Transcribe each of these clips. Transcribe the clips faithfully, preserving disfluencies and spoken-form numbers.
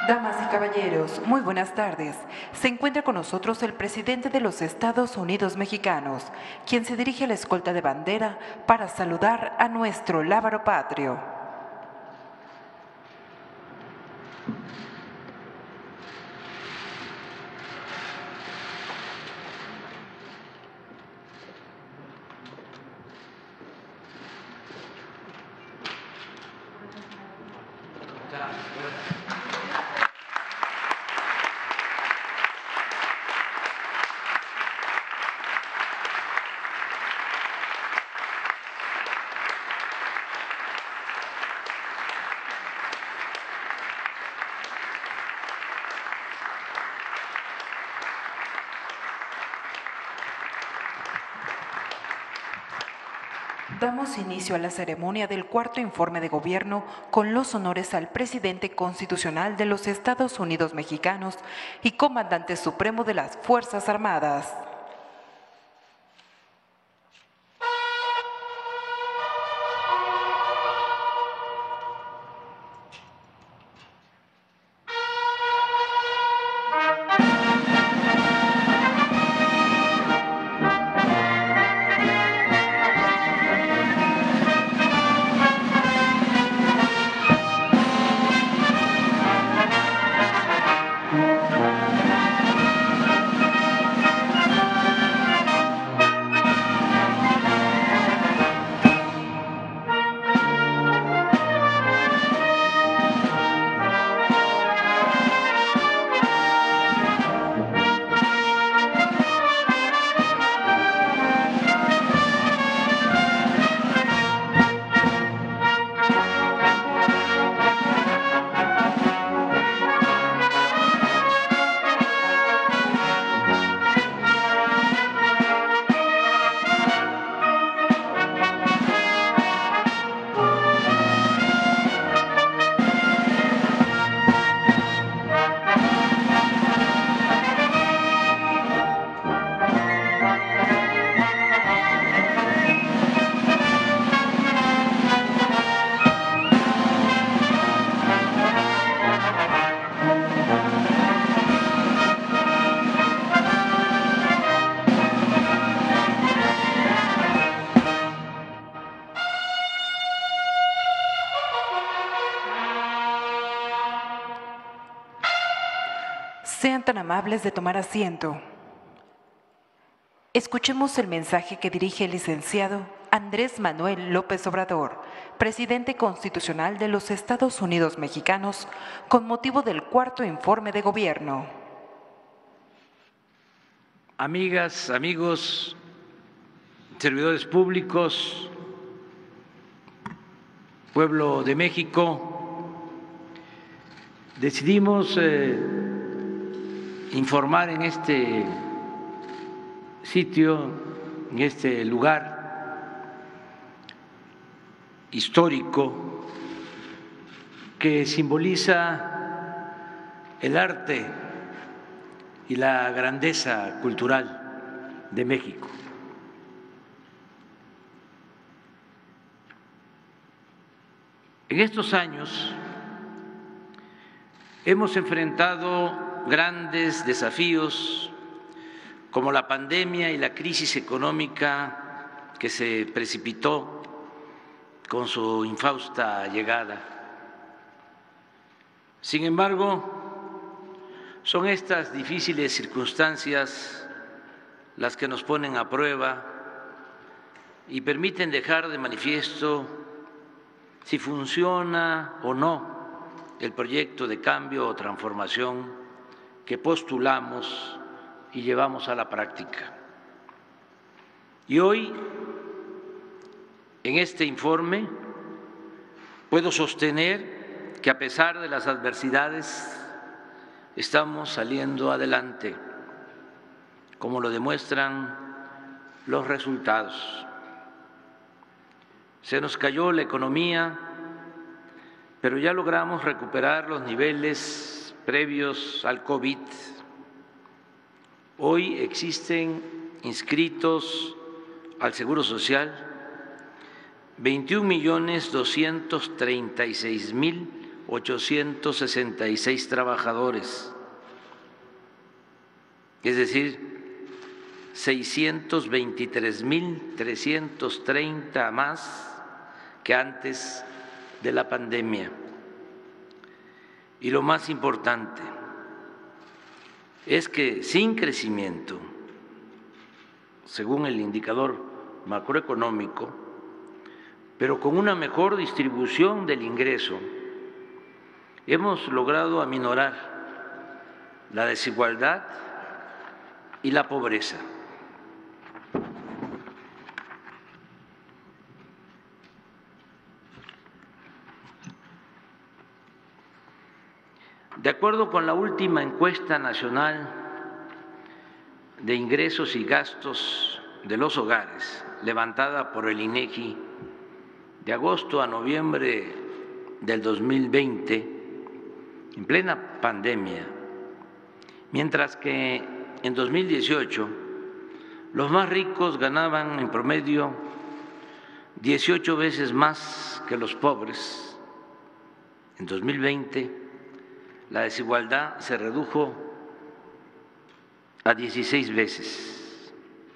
Damas y caballeros, muy buenas tardes. Se encuentra con nosotros el presidente de los Estados Unidos Mexicanos, quien se dirige a la escolta de bandera para saludar a nuestro lábaro patrio. Damos inicio a la ceremonia del cuarto informe de gobierno con los honores al presidente constitucional de los Estados Unidos Mexicanos y comandante supremo de las Fuerzas Armadas. Sean tan amables de tomar asiento. Escuchemos el mensaje que dirige el licenciado Andrés Manuel López Obrador, presidente constitucional de los Estados Unidos Mexicanos, con motivo del cuarto informe de gobierno. Amigas, amigos, servidores públicos, pueblo de México, decidimos eh, informar en este sitio, en este lugar histórico que simboliza el arte y la grandeza cultural de México. En estos años hemos enfrentado grandes desafíos como la pandemia y la crisis económica que se precipitó con su infausta llegada. Sin embargo, son estas difíciles circunstancias las que nos ponen a prueba y permiten dejar de manifiesto si funciona o no el proyecto de cambio o transformación que postulamos y llevamos a la práctica. Y hoy, en este informe, puedo sostener que a pesar de las adversidades, estamos saliendo adelante, como lo demuestran los resultados. Se nos cayó la economía, pero ya logramos recuperar los niveles previos al COVID. Hoy existen inscritos al Seguro Social veintiún millones doscientos treinta y seis mil ochocientos sesenta y seis trabajadores, es decir, seiscientos veintitrés mil trescientos treinta más que antes de la pandemia. Y lo más importante es que sin crecimiento, según el indicador macroeconómico, pero con una mejor distribución del ingreso, hemos logrado aminorar la desigualdad y la pobreza. De acuerdo con la última encuesta nacional de ingresos y gastos de los hogares, levantada por el INEGI de agosto a noviembre del dos mil veinte, en plena pandemia, mientras que en dos mil dieciocho los más ricos ganaban en promedio dieciocho veces más que los pobres, en dos mil veinte la desigualdad se redujo a dieciséis veces.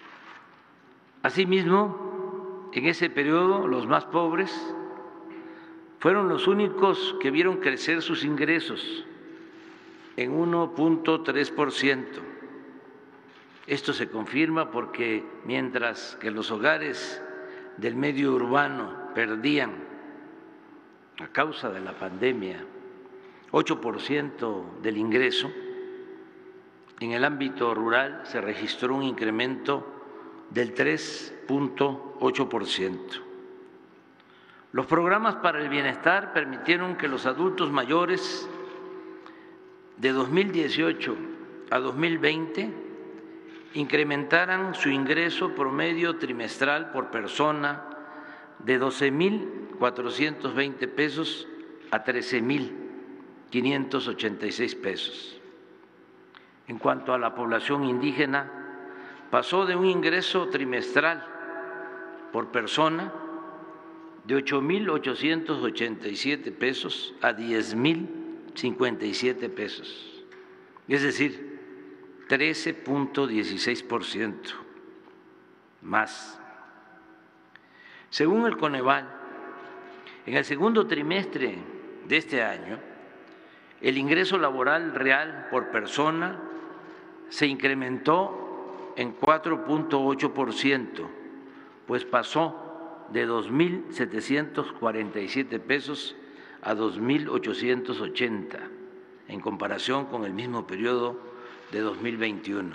Asimismo, en ese periodo los más pobres fueron los únicos que vieron crecer sus ingresos en uno punto tres por ciento. Esto se confirma porque mientras que los hogares del medio urbano perdían, a causa de la pandemia, ocho por ciento del ingreso, en el ámbito rural se registró un incremento del tres punto ocho por ciento. Los programas para el bienestar permitieron que los adultos mayores de dos mil dieciocho a dos mil veinte incrementaran su ingreso promedio trimestral por persona de doce mil cuatrocientos veinte pesos a trece mil quinientos ochenta y seis pesos. En cuanto a la población indígena, pasó de un ingreso trimestral por persona de ocho mil ochocientos ochenta y siete pesos a diez mil cincuenta y siete pesos, es decir, trece punto dieciséis por ciento más. Según el Coneval, en el segundo trimestre de este año, el ingreso laboral real por persona se incrementó en cuatro punto ocho por ciento, pues pasó de dos mil setecientos cuarenta y siete pesos a dos mil ochocientos ochenta en comparación con el mismo periodo de dos mil veintiuno.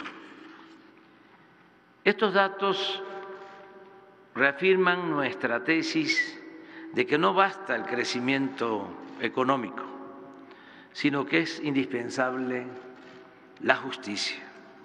Estos datos reafirman nuestra tesis de que no basta el crecimiento económico, sino que es indispensable la justicia.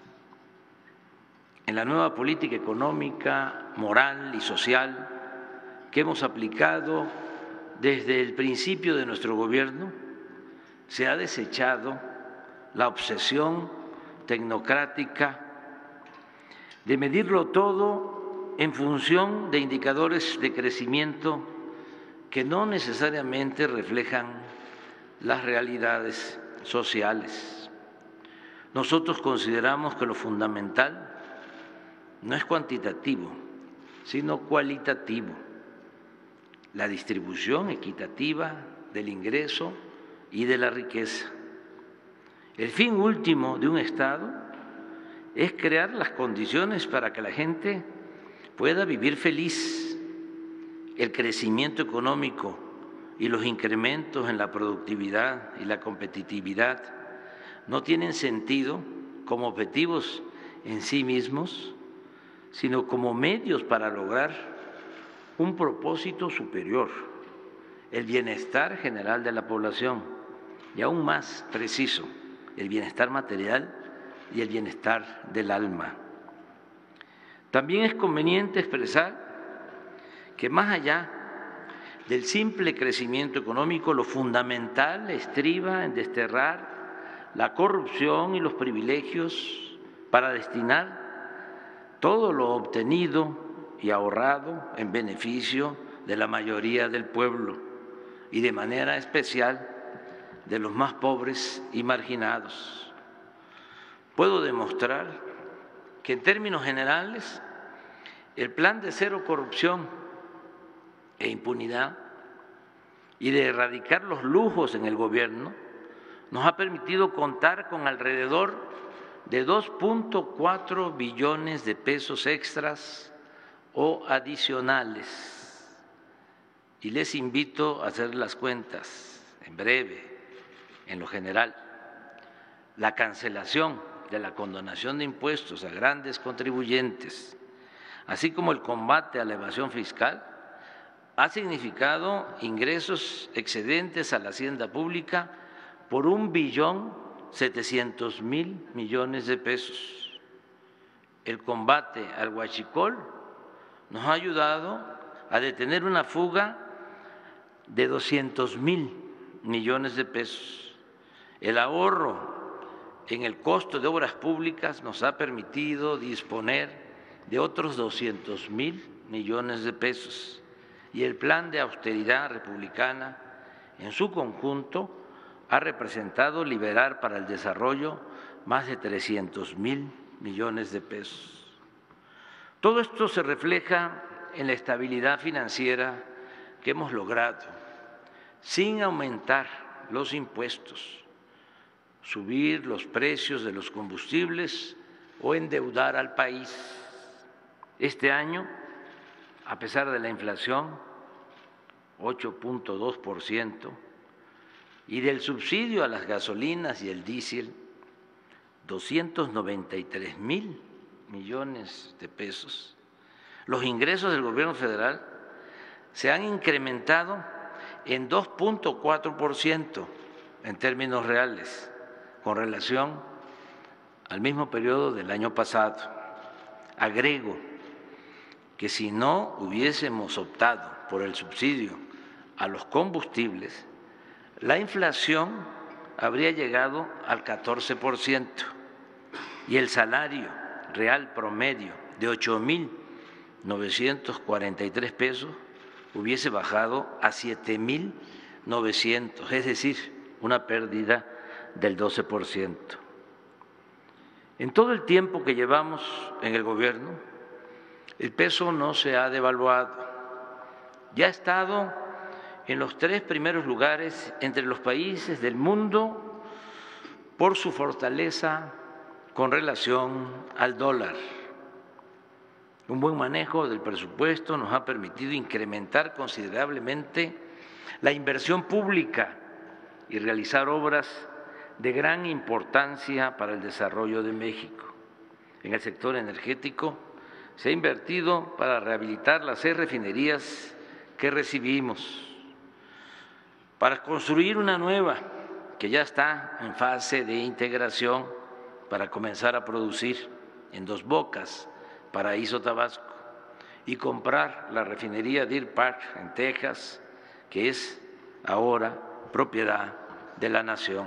En la nueva política económica, moral y social que hemos aplicado desde el principio de nuestro gobierno, se ha desechado la obsesión tecnocrática de medirlo todo en función de indicadores de crecimiento que no necesariamente reflejan las realidades sociales. Nosotros consideramos que lo fundamental no es cuantitativo, sino cualitativo, la distribución equitativa del ingreso y de la riqueza. El fin último de un Estado es crear las condiciones para que la gente pueda vivir feliz. El crecimiento económico y los incrementos en la productividad y la competitividad no tienen sentido como objetivos en sí mismos, sino como medios para lograr un propósito superior, el bienestar general de la población y aún más preciso, el bienestar material y el bienestar del alma. También es conveniente expresar que más allá del simple crecimiento económico, lo fundamental estriba en desterrar la corrupción y los privilegios para destinar todo lo obtenido y ahorrado en beneficio de la mayoría del pueblo y de manera especial de los más pobres y marginados. Puedo demostrar que en términos generales el plan de cero corrupción e impunidad y de erradicar los lujos en el gobierno nos ha permitido contar con alrededor de dos punto cuatro billones de pesos extras o adicionales. Y les invito a hacer las cuentas en breve, en lo general. La cancelación de la condonación de impuestos a grandes contribuyentes, así como el combate a la evasión fiscal, ha significado ingresos excedentes a la hacienda pública por un billón setecientos mil millones de pesos. El combate al huachicol nos ha ayudado a detener una fuga de doscientos mil millones de pesos. El ahorro en el costo de obras públicas nos ha permitido disponer de otros doscientos mil millones de pesos. Y el plan de austeridad republicana en su conjunto ha representado liberar para el desarrollo más de trescientos mil millones de pesos. Todo esto se refleja en la estabilidad financiera que hemos logrado, sin aumentar los impuestos, subir los precios de los combustibles o endeudar al país. Este año, a pesar de la inflación, ocho punto dos por ciento, y del subsidio a las gasolinas y el diésel, doscientos noventa y tres mil millones de pesos, los ingresos del gobierno federal se han incrementado en dos punto cuatro por ciento en términos reales, con relación al mismo periodo del año pasado. Agrego que si no hubiésemos optado por el subsidio a los combustibles, la inflación habría llegado al catorce por ciento y el salario real promedio de ocho mil novecientos cuarenta y tres pesos hubiese bajado a siete mil novecientos, es decir, una pérdida del doce por ciento. En todo el tiempo que llevamos en el gobierno, el peso no se ha devaluado, ya ha estado en los tres primeros lugares entre los países del mundo por su fortaleza con relación al dólar. Un buen manejo del presupuesto nos ha permitido incrementar considerablemente la inversión pública y realizar obras de gran importancia para el desarrollo de México. En el sector energético se ha invertido para rehabilitar las seis refinerías que recibimos, para construir una nueva que ya está en fase de integración para comenzar a producir en Dos Bocas, Paraíso, Tabasco, y comprar la refinería Deer Park en Texas, que es ahora propiedad de la nación.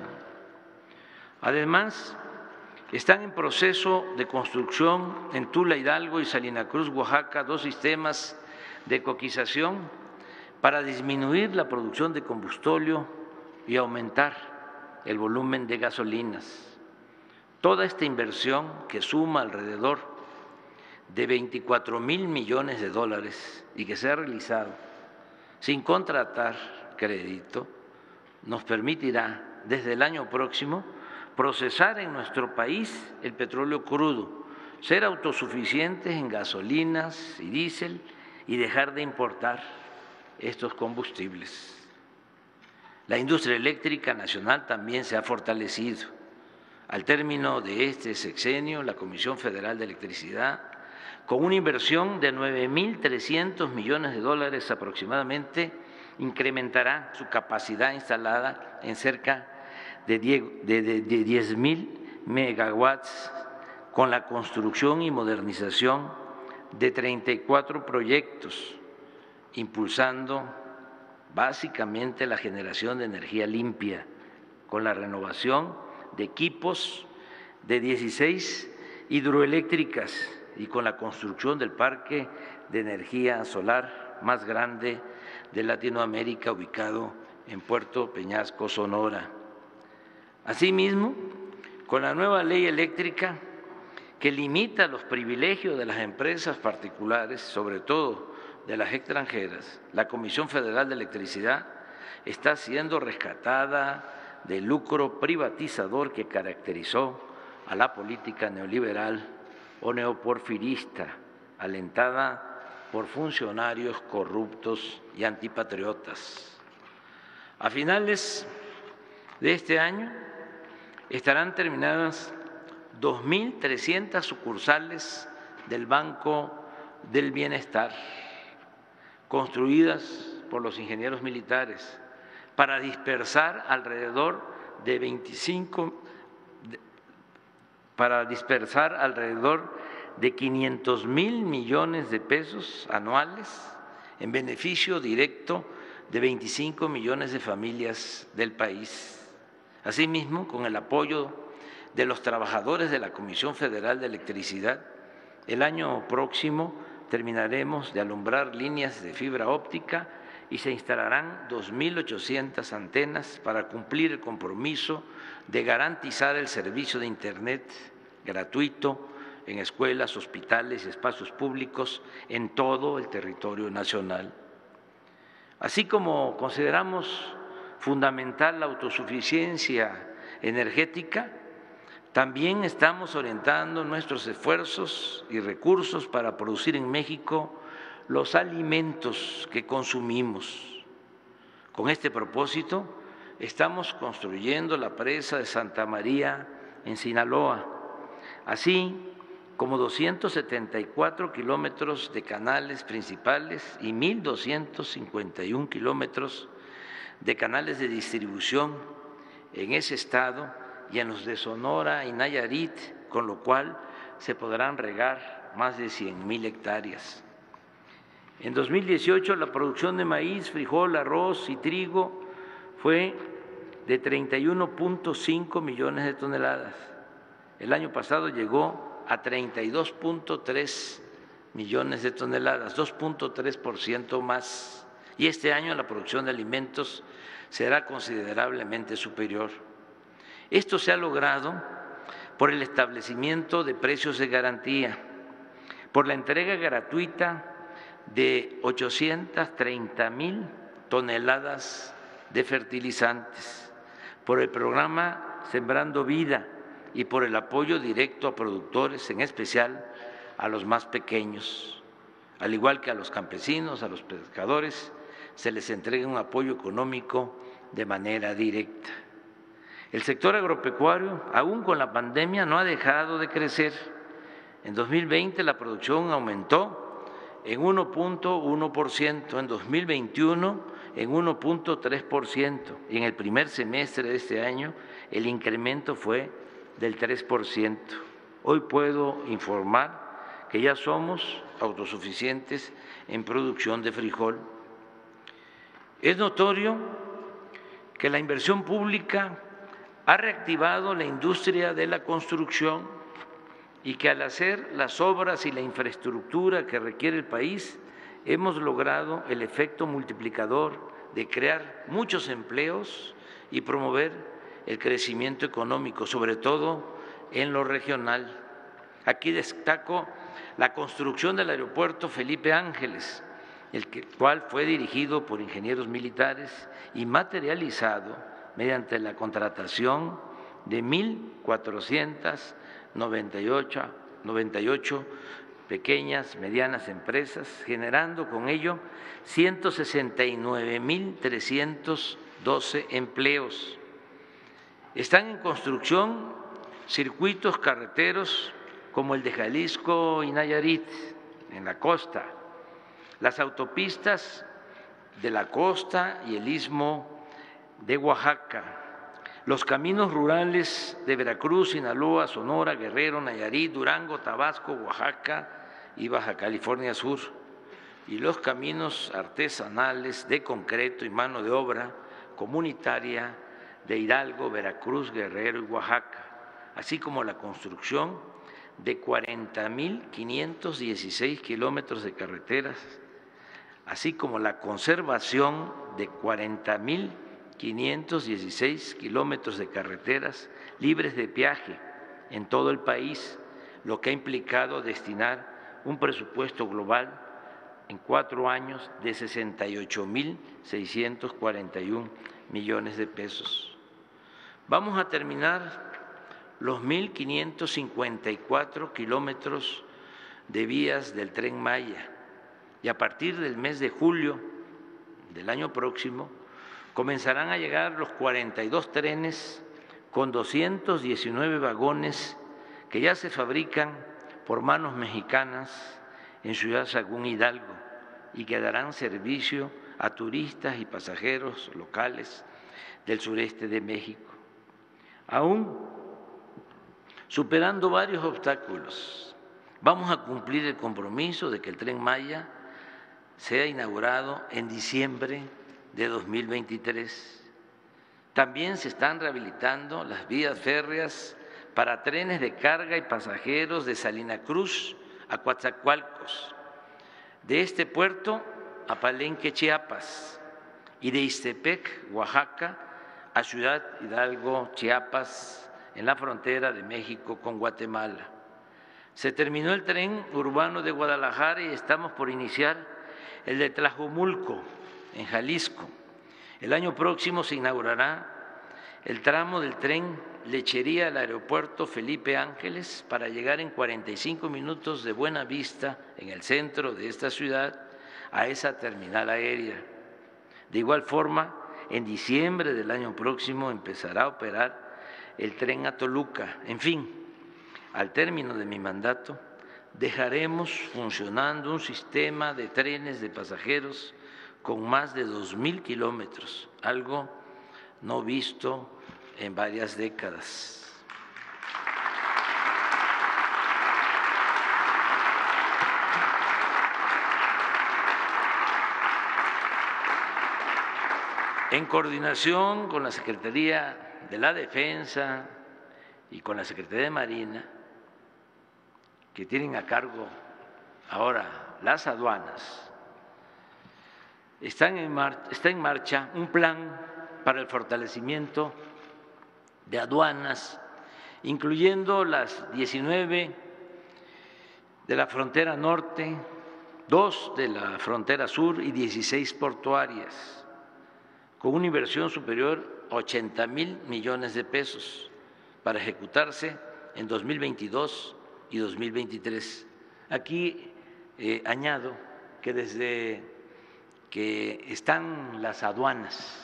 Además, están en proceso de construcción en Tula, Hidalgo y Salina Cruz, Oaxaca, dos sistemas de coquización para disminuir la producción de combustóleo y aumentar el volumen de gasolinas. Toda esta inversión, que suma alrededor de veinticuatro mil millones de dólares y que se ha realizado sin contratar crédito, nos permitirá desde el año próximo procesar en nuestro país el petróleo crudo, ser autosuficientes en gasolinas y diésel y dejar de importar estos combustibles. La industria eléctrica nacional también se ha fortalecido. Al término de este sexenio, la Comisión Federal de Electricidad, con una inversión de nueve mil trescientos millones de dólares aproximadamente, incrementará su capacidad instalada en cerca de diez mil megawatts, con la construcción y modernización de treinta y cuatro proyectos, impulsando básicamente la generación de energía limpia, con la renovación de equipos de dieciséis hidroeléctricas y con la construcción del parque de energía solar más grande de Latinoamérica, ubicado en Puerto Peñasco, Sonora. Asimismo, con la nueva ley eléctrica que limita los privilegios de las empresas particulares, sobre todo de las extranjeras, la Comisión Federal de Electricidad está siendo rescatada del lucro privatizador que caracterizó a la política neoliberal o neoporfirista, alentada por funcionarios corruptos y antipatriotas. A finales de este año estarán terminadas dos mil trescientas sucursales del Banco del Bienestar, construidas por los ingenieros militares para dispersar alrededor de veinticinco, para dispersar alrededor de quinientos mil millones de pesos anuales en beneficio directo de veinticinco millones de familias del país. Asimismo, con el apoyo de los trabajadores de la Comisión Federal de Electricidad, el año próximo terminaremos de alumbrar líneas de fibra óptica y se instalarán dos mil ochocientas antenas para cumplir el compromiso de garantizar el servicio de Internet gratuito en escuelas, hospitales y espacios públicos en todo el territorio nacional. Así como consideramos fundamental la autosuficiencia energética, también estamos orientando nuestros esfuerzos y recursos para producir en México los alimentos que consumimos. Con este propósito, estamos construyendo la presa de Santa María en Sinaloa, así como doscientos setenta y cuatro kilómetros de canales principales y mil doscientos cincuenta y un kilómetros de canales de distribución en ese estado y en los de Sonora y Nayarit, con lo cual se podrán regar más de cien mil hectáreas. En dos mil dieciocho la producción de maíz, frijol, arroz y trigo fue de treinta y uno punto cinco millones de toneladas. El año pasado llegó a treinta y dos punto tres millones de toneladas, dos punto tres por ciento más. Y este año la producción de alimentos será considerablemente superior. Esto se ha logrado por el establecimiento de precios de garantía, por la entrega gratuita de ochocientas treinta mil toneladas de fertilizantes, por el programa Sembrando Vida y por el apoyo directo a productores, en especial a los más pequeños. Al igual que a los campesinos, a los pescadores, se les entrega un apoyo económico de manera directa. El sector agropecuario, aún con la pandemia, no ha dejado de crecer. En dos mil veinte la producción aumentó en uno punto uno por ciento, en dos mil veintiuno en uno punto tres por ciento y en el primer semestre de este año el incremento fue del tres por ciento. Hoy puedo informar que ya somos autosuficientes en producción de frijol. Es notorio que la inversión pública ha reactivado la industria de la construcción y que al hacer las obras y la infraestructura que requiere el país, hemos logrado el efecto multiplicador de crear muchos empleos y promover el crecimiento económico, sobre todo en lo regional. Aquí destaco la construcción del aeropuerto Felipe Ángeles, el cual fue dirigido por ingenieros militares y materializado mediante la contratación de mil cuatrocientas noventa y ocho pequeñas, medianas empresas, generando con ello ciento sesenta y nueve mil trescientos doce empleos. Están en construcción circuitos carreteros como el de Jalisco y Nayarit, en la costa, las autopistas de la costa y el istmo de Oaxaca, los caminos rurales de Veracruz, Sinaloa, Sonora, Guerrero, Nayarit, Durango, Tabasco, Oaxaca y Baja California Sur, y los caminos artesanales de concreto y mano de obra comunitaria de Hidalgo, Veracruz, Guerrero y Oaxaca, así como la construcción de cuarenta mil quinientos dieciséis kilómetros de carreteras, así como la conservación de cuarenta mil quinientos dieciséis kilómetros de carreteras libres de peaje en todo el país, lo que ha implicado destinar un presupuesto global en cuatro años de sesenta y ocho mil seiscientos cuarenta y un millones de pesos. Vamos a terminar los mil quinientos cincuenta y cuatro kilómetros de vías del Tren Maya y a partir del mes de julio del año próximo comenzarán a llegar los cuarenta y dos trenes con doscientos diecinueve vagones que ya se fabrican por manos mexicanas en Ciudad Sagún, Hidalgo, y que darán servicio a turistas y pasajeros locales del sureste de México. Aún superando varios obstáculos, vamos a cumplir el compromiso de que el Tren Maya sea inaugurado en diciembre de dos mil veintitrés. También se están rehabilitando las vías férreas para trenes de carga y pasajeros de Salina Cruz a Coatzacoalcos, de este puerto a Palenque, Chiapas, y de Ixtepec, Oaxaca, a Ciudad Hidalgo, Chiapas, en la frontera de México con Guatemala. Se terminó el tren urbano de Guadalajara y estamos por iniciar el de Tlajomulco, en Jalisco. El año próximo se inaugurará el tramo del tren Lechería al aeropuerto Felipe Ángeles para llegar en cuarenta y cinco minutos de Buenavista, en el centro de esta ciudad, a esa terminal aérea. De igual forma, en diciembre del año próximo empezará a operar el tren a Toluca. En fin, al término de mi mandato, dejaremos funcionando un sistema de trenes de pasajeros con más de dos mil kilómetros, algo no visto en varias décadas. En coordinación con la Secretaría de la Defensa y con la Secretaría de Marina, que tienen a cargo ahora las aduanas, están en mar, está en marcha un plan para el fortalecimiento de aduanas, incluyendo las diecinueve de la frontera norte, dos de la frontera sur y dieciséis portuarias, con una inversión superior a ochenta mil millones de pesos para ejecutarse en dos mil veintidós y dos mil veintitrés. Aquí eh, añado que desde que están las aduanas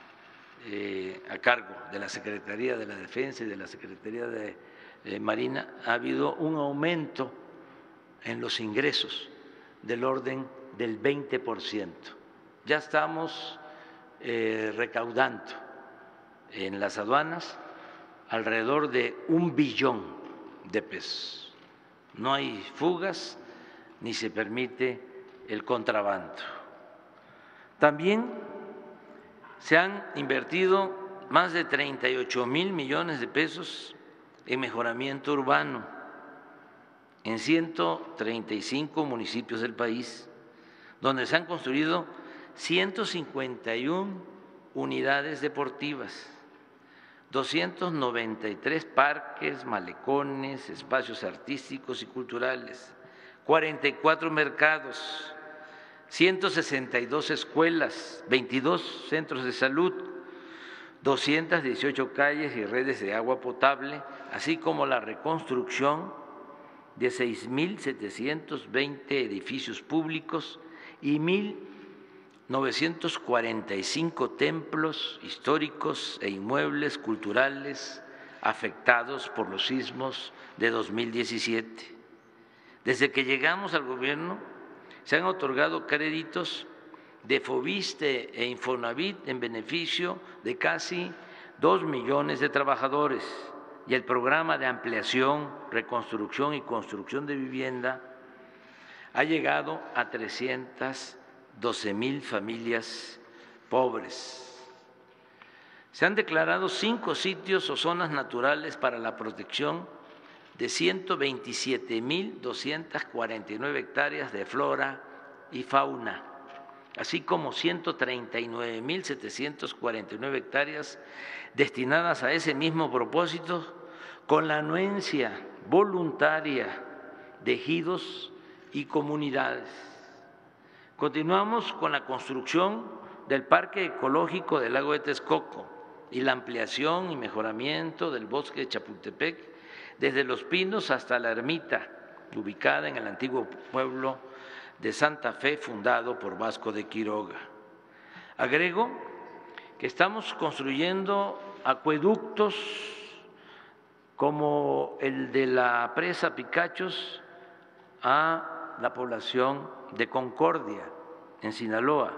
Eh, a cargo de la Secretaría de la Defensa y de la Secretaría de eh, Marina, ha habido un aumento en los ingresos del orden del veinte por ciento. Ya estamos eh, recaudando en las aduanas alrededor de un billón de pesos. No hay fugas ni se permite el contrabando. También se han invertido más de treinta y ocho mil millones de pesos en mejoramiento urbano en ciento treinta y cinco municipios del país, donde se han construido ciento cincuenta y una unidades deportivas, doscientos noventa y tres parques, malecones, espacios artísticos y culturales, cuarenta y cuatro mercados, ciento sesenta y dos escuelas, veintidós centros de salud, doscientas dieciocho calles y redes de agua potable, así como la reconstrucción de seis mil setecientos veinte edificios públicos y mil novecientos cuarenta y cinco templos históricos e inmuebles culturales afectados por los sismos de dos mil diecisiete. Desde que llegamos al gobierno, se han otorgado créditos de Foviste e Infonavit en beneficio de casi dos millones de trabajadores y el programa de ampliación, reconstrucción y construcción de vivienda ha llegado a trescientas doce mil familias pobres. Se han declarado cinco sitios o zonas naturales para la protección de ciento veintisiete mil doscientas cuarenta y nueve hectáreas de flora y fauna, así como ciento treinta y nueve mil setecientas cuarenta y nueve hectáreas destinadas a ese mismo propósito, con la anuencia voluntaria de ejidos y comunidades. Continuamos con la construcción del Parque Ecológico del Lago de Texcoco y la ampliación y mejoramiento del bosque de Chapultepec, desde Los Pinos hasta la Ermita, ubicada en el antiguo pueblo de Santa Fe, fundado por Vasco de Quiroga. Agrego que estamos construyendo acueductos como el de la presa Picachos a la población de Concordia, en Sinaloa.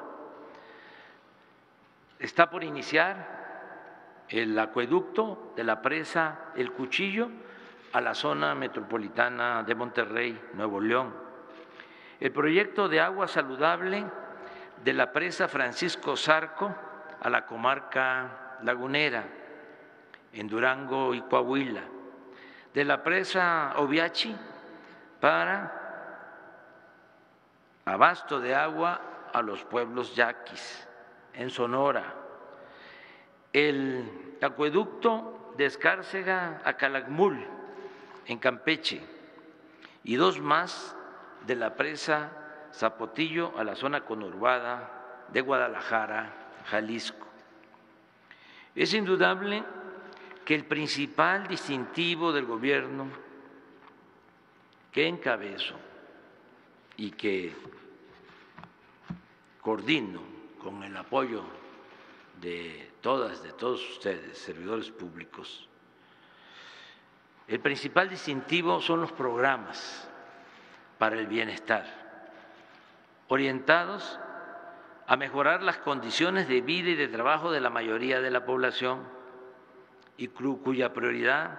Está por iniciar el acueducto de la presa El Cuchillo a la zona metropolitana de Monterrey, Nuevo León. El proyecto de agua saludable de la presa Francisco Zarco a la comarca lagunera, en Durango y Coahuila. De la presa Oviachi para abasto de agua a los pueblos yaquis, en Sonora. El acueducto de Escárcega a Calakmul, en Campeche, y dos más de la presa Zapotillo a la zona conurbada de Guadalajara, Jalisco. Es indudable que el principal distintivo del gobierno que encabezo y que coordino con el apoyo de todas, de todos ustedes, servidores públicos, el principal distintivo son los programas para el bienestar, orientados a mejorar las condiciones de vida y de trabajo de la mayoría de la población y cuya prioridad,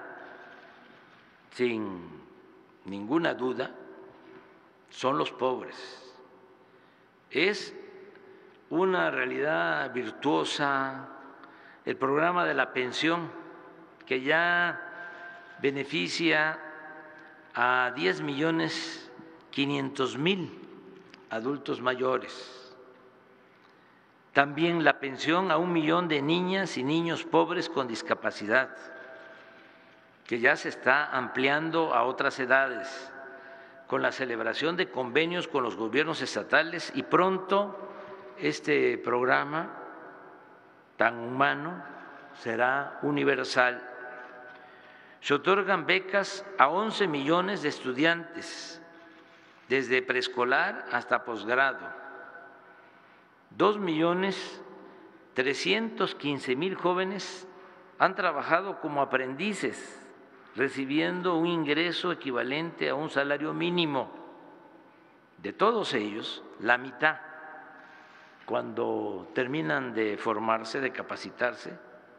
sin ninguna duda, son los pobres. Es una realidad virtuosa el programa de la pensión, que ya beneficia a diez millones quinientos mil adultos mayores. También la pensión a un millón de niñas y niños pobres con discapacidad, que ya se está ampliando a otras edades, con la celebración de convenios con los gobiernos estatales, y pronto este programa tan humano será universal. Se otorgan becas a once millones de estudiantes, desde preescolar hasta posgrado. Dos millones trescientos quince mil jóvenes han trabajado como aprendices, recibiendo un ingreso equivalente a un salario mínimo. De todos ellos, la mitad, cuando terminan de formarse, de capacitarse,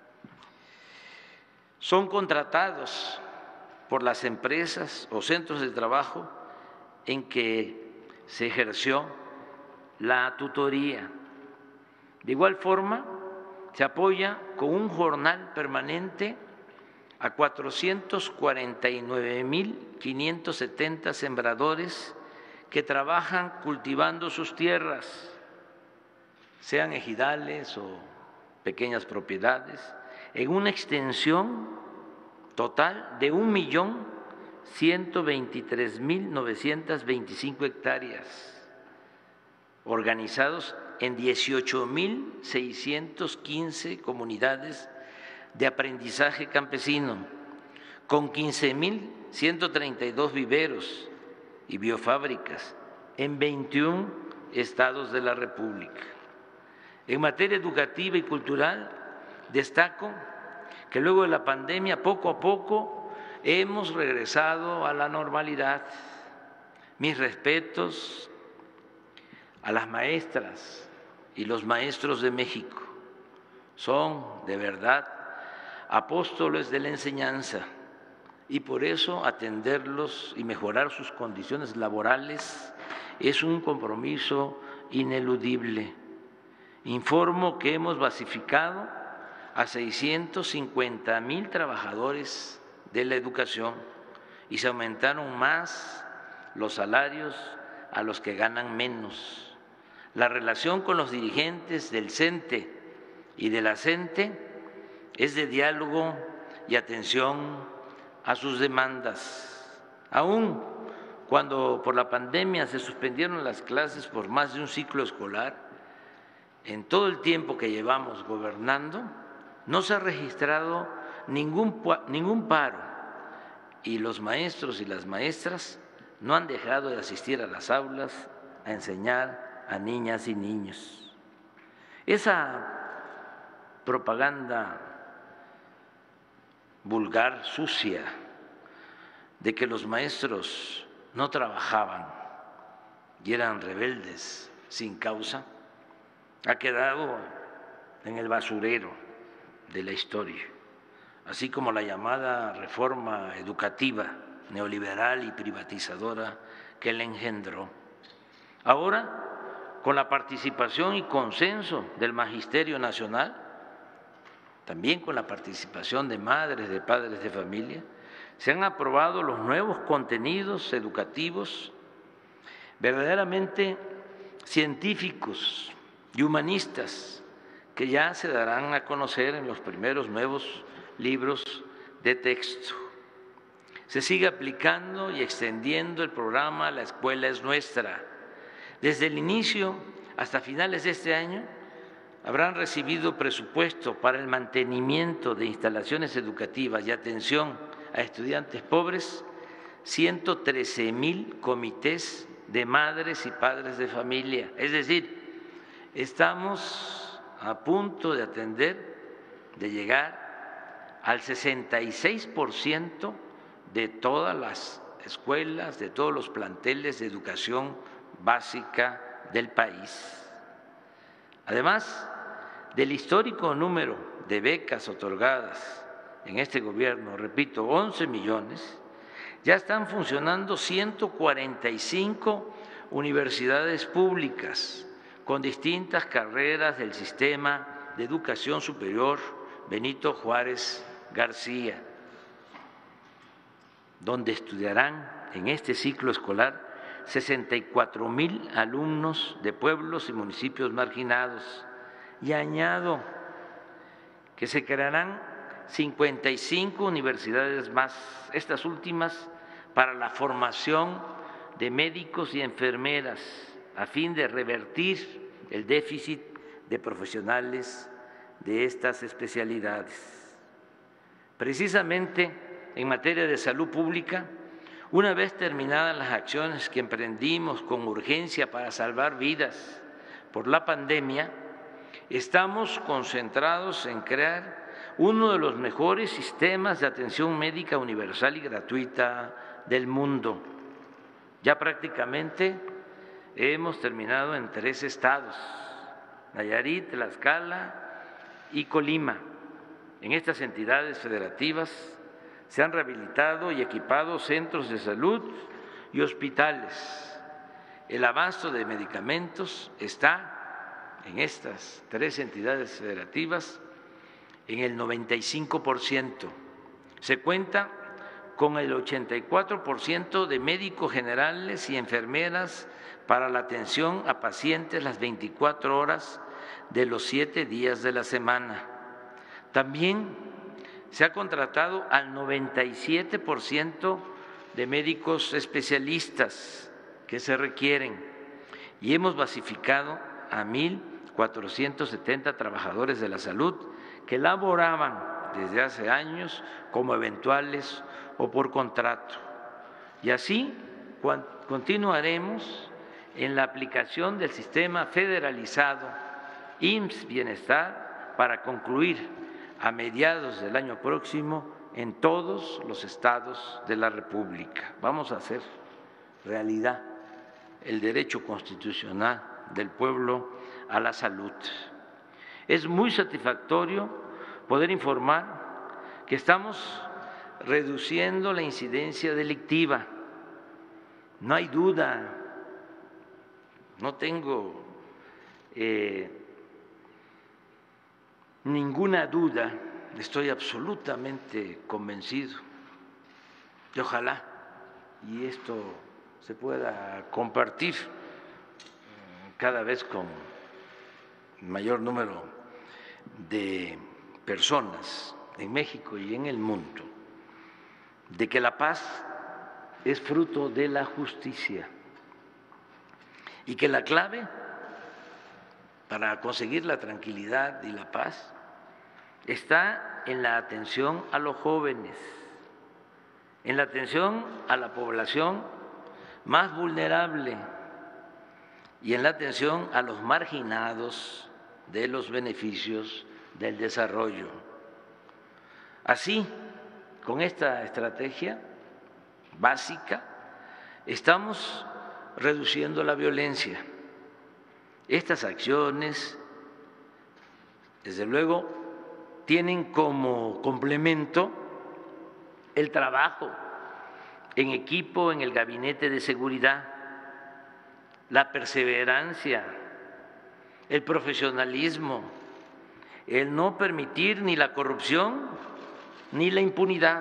son contratados por las empresas o centros de trabajo en que se ejerció la tutoría. De igual forma, se apoya con un jornal permanente a cuatrocientos cuarenta y nueve mil quinientos setenta sembradores que trabajan cultivando sus tierras, sean ejidales o pequeñas propiedades, en una extensión total de un millón ciento veintitrés mil novecientas veinticinco hectáreas, organizados en dieciocho mil seiscientas quince comunidades de aprendizaje campesino, con quince mil ciento treinta y dos viveros y biofábricas en veintiún estados de la República. En materia educativa y cultural, destaco que luego de la pandemia, poco a poco, hemos regresado a la normalidad. Mis respetos a las maestras y los maestros de México. Son, de verdad, apóstoles de la enseñanza, y por eso atenderlos y mejorar sus condiciones laborales es un compromiso ineludible. Informo que hemos basificado a seiscientos cincuenta mil trabajadores de la educación y se aumentaron más los salarios a los que ganan menos. La relación con los dirigentes del CENTE y de la CENTE es de diálogo y atención a sus demandas. Aún cuando por la pandemia se suspendieron las clases por más de un ciclo escolar, en todo el tiempo que llevamos gobernando, no se ha registrado ningún, ningún paro y los maestros y las maestras no han dejado de asistir a las aulas a enseñar a niñas y niños. Esa propaganda vulgar, sucia, de que los maestros no trabajaban y eran rebeldes sin causa, ha quedado en el basurero de la historia, así como la llamada reforma educativa neoliberal y privatizadora que la engendró. Ahora, con la participación y consenso del Magisterio Nacional, también con la participación de madres, de padres de familia, se han aprobado los nuevos contenidos educativos verdaderamente científicos y humanistas que ya se darán a conocer en los primeros nuevos libros de texto. Se sigue aplicando y extendiendo el programa La Escuela es Nuestra. Desde el inicio hasta finales de este año habrán recibido presupuesto para el mantenimiento de instalaciones educativas y atención a estudiantes pobres ciento trece mil comités de madres y padres de familia. Es decir, estamos a punto de atender, de llegar al sesenta y seis por ciento de todas las escuelas, de todos los planteles de educación básica del país. Además del histórico número de becas otorgadas en este gobierno, repito, once millones, ya están funcionando ciento cuarenta y cinco universidades públicas con distintas carreras del sistema de educación superior Benito Juárez García, donde estudiarán en este ciclo escolar sesenta y cuatro mil alumnos de pueblos y municipios marginados. Y añado que se crearán cincuenta y cinco universidades más, estas últimas para la formación de médicos y enfermeras, a fin de revertir el déficit de profesionales de estas especialidades. Precisamente en materia de salud pública, una vez terminadas las acciones que emprendimos con urgencia para salvar vidas por la pandemia, estamos concentrados en crear uno de los mejores sistemas de atención médica universal y gratuita del mundo. Ya prácticamente hemos terminado en tres estados, Nayarit, Tlaxcala y Colima. En estas entidades federativas se han rehabilitado y equipado centros de salud y hospitales. El abasto de medicamentos está en estas tres entidades federativas en el noventa y cinco por ciento. Se cuenta con el ochenta y cuatro por ciento de médicos generales y enfermeras para la atención a pacientes las veinticuatro horas de los siete días de la semana. También se ha contratado al noventa y siete por ciento de médicos especialistas que se requieren y hemos basificado a mil cuatrocientos setenta trabajadores de la salud que laboraban desde hace años como eventuales o por contrato. Y así continuaremos en la aplicación del sistema federalizado I M S S Bienestar para concluir a mediados del año próximo en todos los estados de la República. Vamos a hacer realidad el derecho constitucional del pueblo a la salud. Es muy satisfactorio poder informar que estamos reduciendo la incidencia delictiva. No hay duda, no tengo eh, ninguna duda, estoy absolutamente convencido y ojalá y esto se pueda compartir cada vez con mayor número de personas en México y en el mundo, de que la paz es fruto de la justicia y que la clave para conseguir la tranquilidad y la paz está en la atención a los jóvenes, en la atención a la población más vulnerable y en la atención a los marginados de los beneficios del desarrollo. Así, con esta estrategia básica, estamos reduciendo la violencia. Estas acciones, desde luego, tienen como complemento el trabajo en equipo en el Gabinete de Seguridad, la perseverancia, el profesionalismo, el no permitir ni la corrupción ni la impunidad.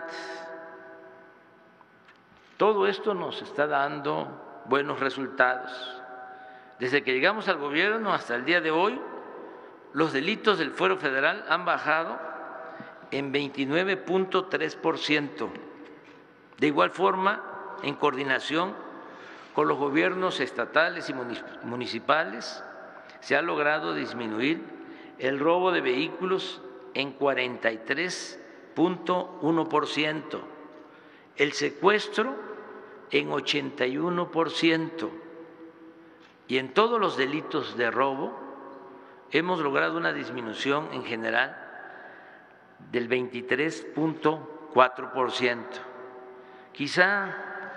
Todo esto nos está dando buenos resultados. Desde que llegamos al gobierno hasta el día de hoy, los delitos del fuero federal han bajado en veintinueve punto tres por ciento. De igual forma, en coordinación con los gobiernos estatales y municipales, se ha logrado disminuir el robo de vehículos en cuarenta y tres punto uno por ciento, el secuestro en ochenta y uno por ciento, y en todos los delitos de robo hemos logrado una disminución en general del veintitrés punto cuatro por ciento. Quizá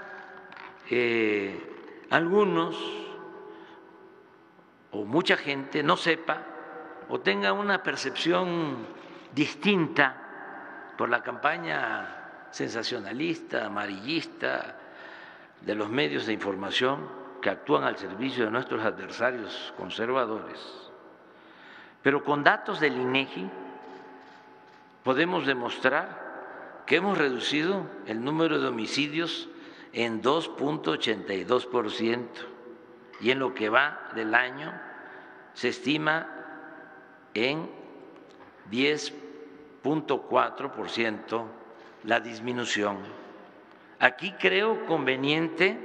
eh, algunos o mucha gente no sepa o tenga una percepción distinta por la campaña sensacionalista, amarillista de los medios de información que actúan al servicio de nuestros adversarios conservadores. Pero con datos del INEGI podemos demostrar que hemos reducido el número de homicidios en dos punto ochenta y dos por ciento y en lo que va del año se estima en diez punto cuatro por ciento la disminución. Aquí creo conveniente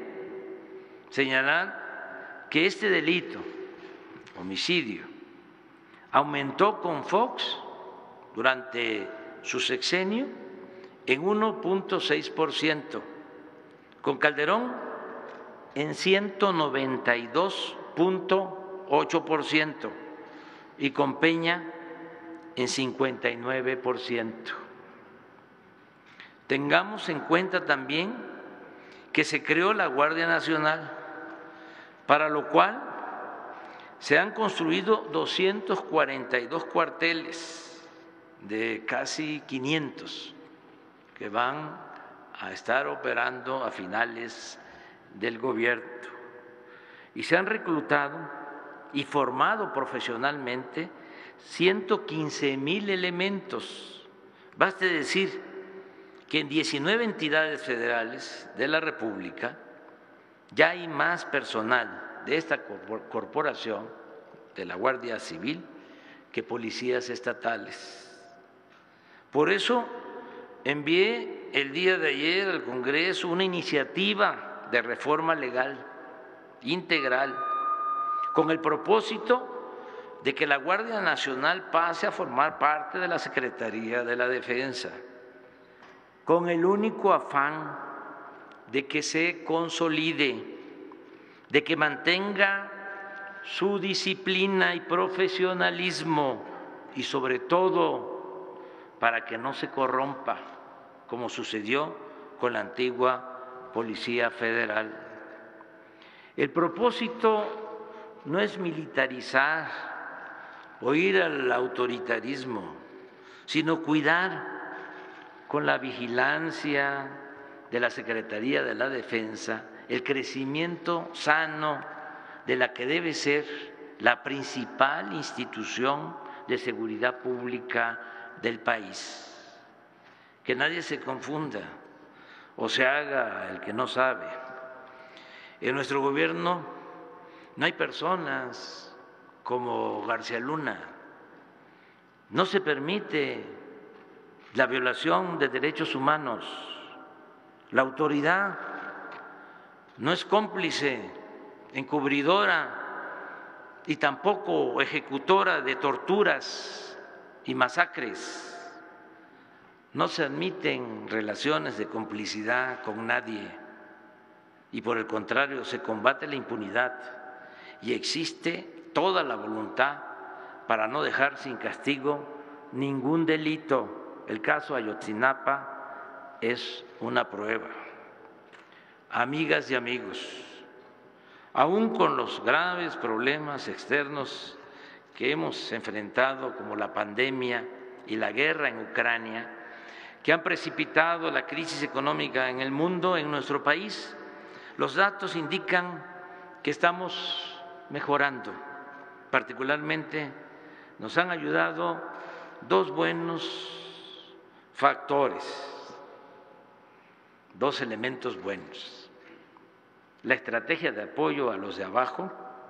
señalar que este delito, homicidio, aumentó con Fox durante su sexenio en uno punto seis por ciento, con Calderón en ciento noventa y dos punto ocho por ciento y con Peña en cincuenta y nueve por ciento. Tengamos en cuenta también que se creó la Guardia Nacional, para lo cual se han construido doscientos cuarenta y dos cuarteles de casi quinientos que van a estar operando a finales del gobierno. Y se han reclutado y formado profesionalmente ciento quince mil elementos. Baste decir que en diecinueve entidades federales de la República ya hay más personal de esta corporación, de la Guardia Civil, que policías estatales. Por eso envié el día de ayer al Congreso una iniciativa de reforma legal integral con el propósito de que la Guardia Nacional pase a formar parte de la Secretaría de la Defensa, con el único afán de que se consolide, de que mantenga su disciplina y profesionalismo y sobre todo para que no se corrompa, como sucedió con la antigua Policía Federal. El propósito no es militarizar o ir al autoritarismo, sino cuidar con la vigilancia de la Secretaría de la Defensa el crecimiento sano de la que debe ser la principal institución de seguridad pública del país. Que nadie se confunda o se haga el que no sabe. En nuestro gobierno No hay personas como García Luna. No se permite la violación de derechos humanos. La autoridad no es cómplice, encubridora y tampoco ejecutora de torturas y masacres. No se admiten relaciones de complicidad con nadie y por el contrario se combate la impunidad y existe toda la voluntad para no dejar sin castigo ningún delito. El caso Ayotzinapa es una prueba. Amigas y amigos, aún con los graves problemas externos que hemos enfrentado, como la pandemia y la guerra en Ucrania, que han precipitado la crisis económica en el mundo, en nuestro país, los datos indican que estamos mejorando. Particularmente nos han ayudado dos buenos factores, dos elementos buenos. La estrategia de apoyo a los de abajo,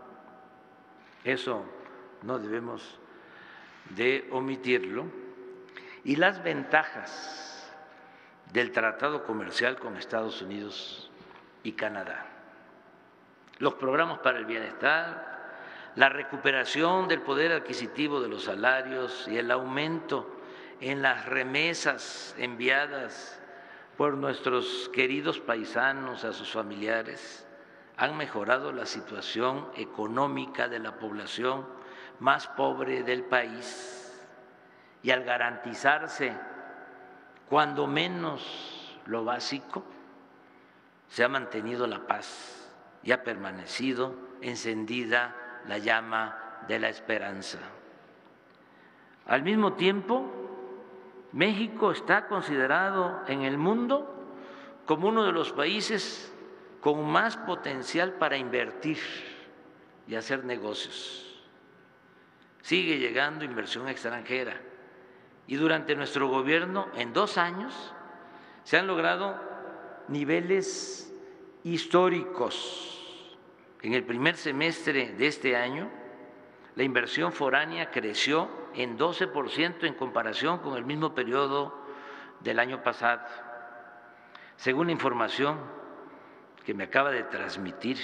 eso no debemos de omitirlo, y las ventajas del tratado comercial con Estados Unidos y Canadá. Los programas para el bienestar, la recuperación del poder adquisitivo de los salarios y el aumento en las remesas enviadas por nuestros queridos paisanos a sus familiares han mejorado la situación económica de la población más pobre del país. Y al garantizarse cuando menos lo básico, se ha mantenido la paz y ha permanecido encendida la llama de la esperanza. Al mismo tiempo, México está considerado en el mundo como uno de los países con más potencial para invertir y hacer negocios. Sigue llegando inversión extranjera. Y durante nuestro gobierno, en dos años, se han logrado niveles históricos. En el primer semestre de este año, la inversión foránea creció en doce por ciento en comparación con el mismo periodo del año pasado. Según la información que me acaba de transmitir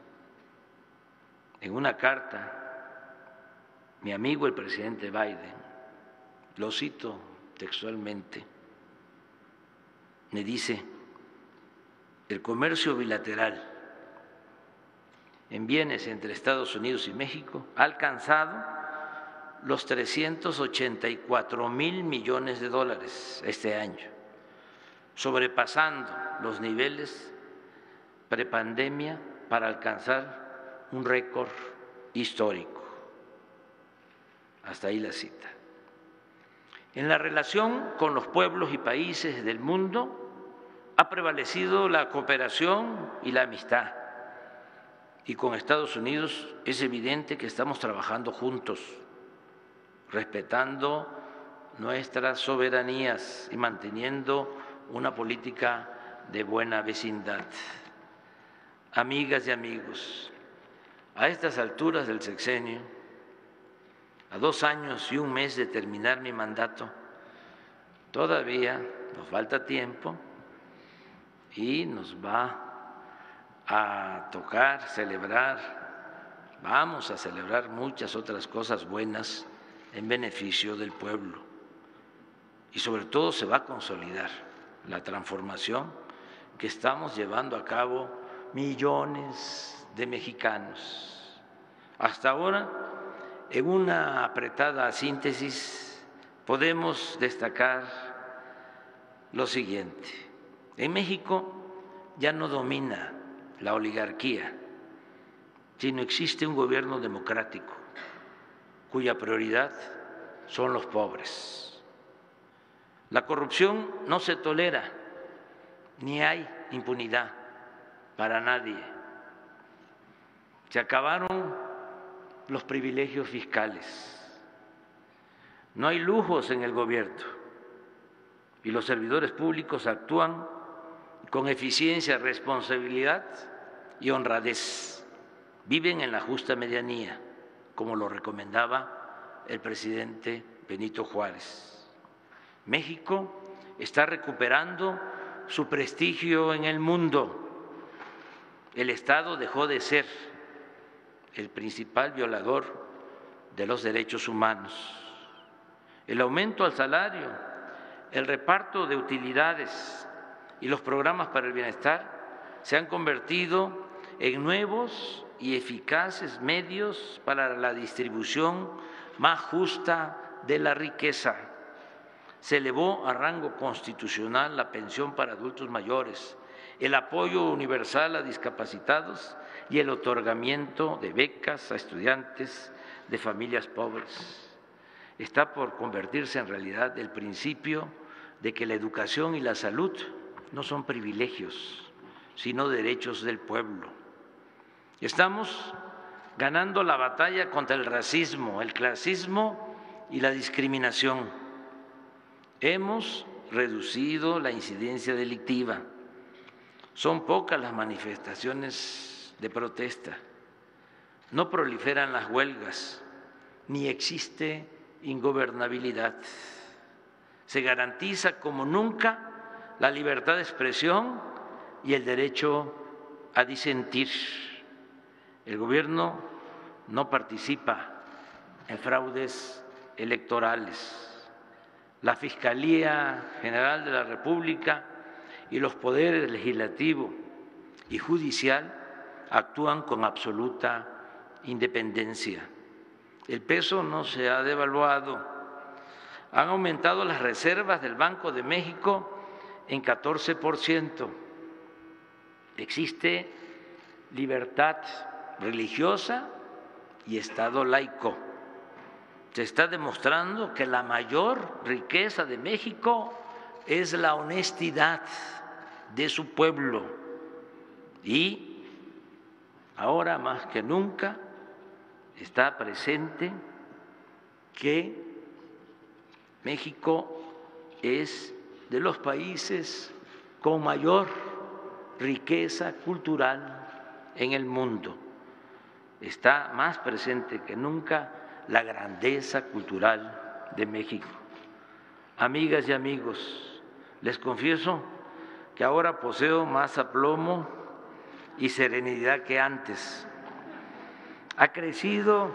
en una carta mi amigo el presidente Biden, lo cito textualmente, me dice: el comercio bilateral en bienes entre Estados Unidos y México ha alcanzado los trescientos ochenta y cuatro mil millones de dólares este año, sobrepasando los niveles prepandemia para alcanzar un récord histórico. Hasta ahí la cita. En la relación con los pueblos y países del mundo ha prevalecido la cooperación y la amistad. Y con Estados Unidos es evidente que estamos trabajando juntos, respetando nuestras soberanías y manteniendo una política de buena vecindad. Amigas y amigos, a estas alturas del sexenio, a dos años y un mes de terminar mi mandato, todavía nos falta tiempo y nos va a tocar celebrar, vamos a celebrar muchas otras cosas buenas en beneficio del pueblo. Y sobre todo se va a consolidar la transformación que estamos llevando a cabo millones de mexicanos. Hasta ahora, en una apretada síntesis, podemos destacar lo siguiente. En México ya no domina la oligarquía, sino existe un gobierno democrático cuya prioridad son los pobres. La corrupción no se tolera, ni hay impunidad para nadie. Se acabaron los privilegios fiscales. No hay lujos en el gobierno y los servidores públicos actúan con eficiencia, responsabilidad y honradez. viven en la justa medianía, como lo recomendaba el presidente Benito Juárez. México está recuperando su prestigio en el mundo. El Estado dejó de ser el principal violador de los derechos humanos. El aumento al salario, el reparto de utilidades y los programas para el bienestar se han convertido en nuevos y eficaces medios para la distribución más justa de la riqueza. Se elevó a rango constitucional la pensión para adultos mayores, el apoyo universal a discapacitados y el otorgamiento de becas a estudiantes de familias pobres. Está por convertirse en realidad el principio de que la educación y la salud no son privilegios, sino derechos del pueblo. Estamos ganando la batalla contra el racismo, el clasismo y la discriminación. Hemos reducido la incidencia delictiva. Son pocas las manifestaciones de protesta. No proliferan las huelgas, ni existe ingobernabilidad. Se garantiza como nunca la libertad de expresión y el derecho a disentir. El gobierno no participa en fraudes electorales. La Fiscalía General de la República y los poderes legislativo y judicial actúan con absoluta independencia. El peso no se ha devaluado. Han aumentado las reservas del Banco de México en catorce por ciento. Existe libertad religiosa y Estado laico. Se está demostrando que la mayor riqueza de México es la honestidad de su pueblo y ahora más que nunca está presente que México es de los países con mayor riqueza cultural en el mundo. Está más presente que nunca la grandeza cultural de México. Amigas y amigos, les confieso que ahora poseo más aplomo y serenidad que antes. Ha crecido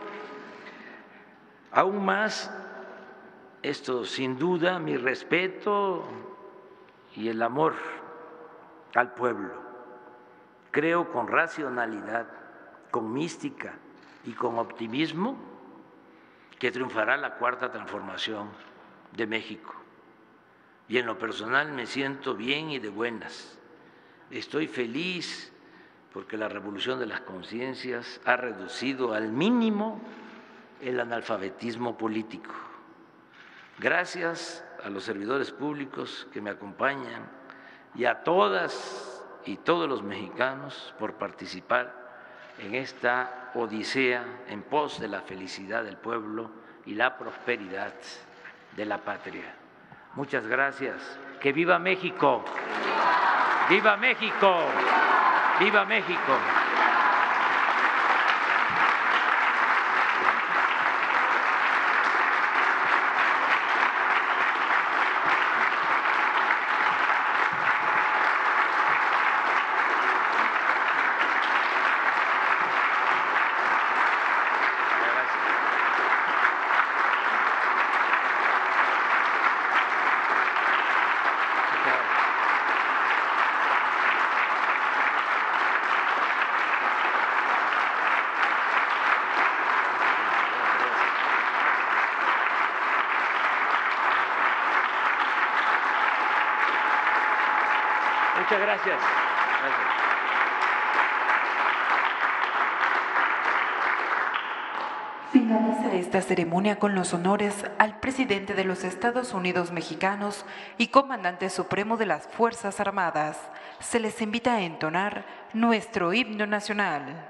aún más, esto sin duda, mi respeto y el amor al pueblo. Creo con racionalidad, con mística y con optimismo que triunfará la cuarta transformación de México. Y en lo personal me siento bien y de buenas. Estoy feliz porque la revolución de las conciencias ha reducido al mínimo el analfabetismo político. Gracias a los servidores públicos que me acompañan y a todas y todos los mexicanos por participar en esta odisea en pos de la felicidad del pueblo y la prosperidad de la patria. Muchas gracias. ¡Que viva México! ¡Viva México! ¡Viva México! Muchas gracias. Gracias. Finaliza esta ceremonia con los honores al presidente de los Estados Unidos mexicanos y comandante supremo de las Fuerzas Armadas. Se les invita a entonar nuestro himno nacional.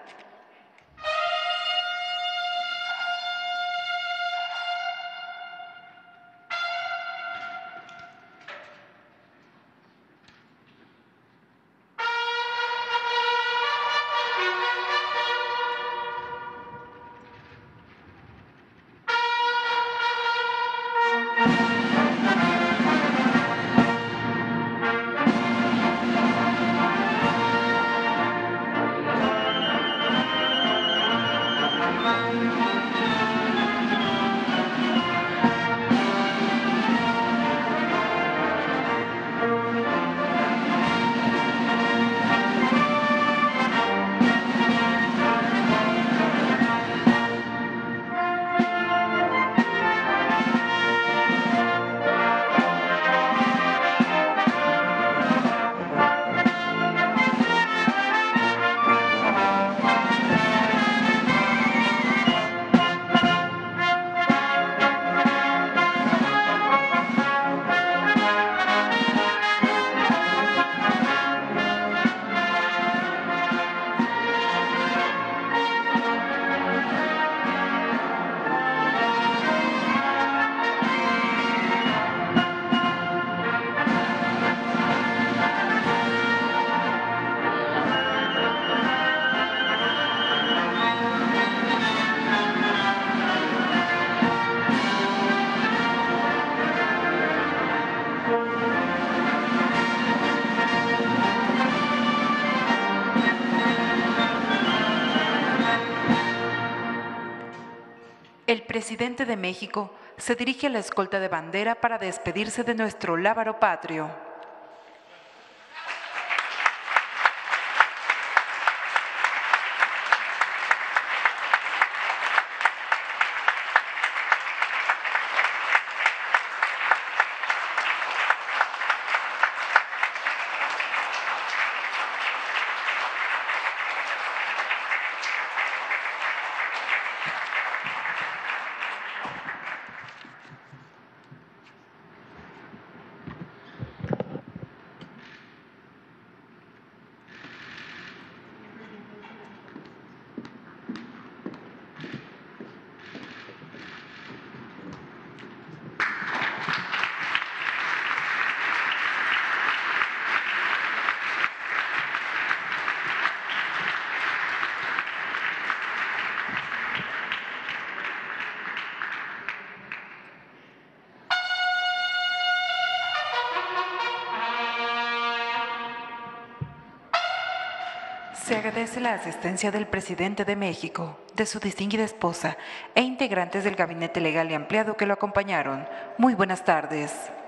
presidente de México se dirige a la escolta de bandera para despedirse de nuestro lábaro patrio. Se agradece la asistencia del presidente de México, de su distinguida esposa e integrantes del gabinete legal y ampliado que lo acompañaron. Muy buenas tardes.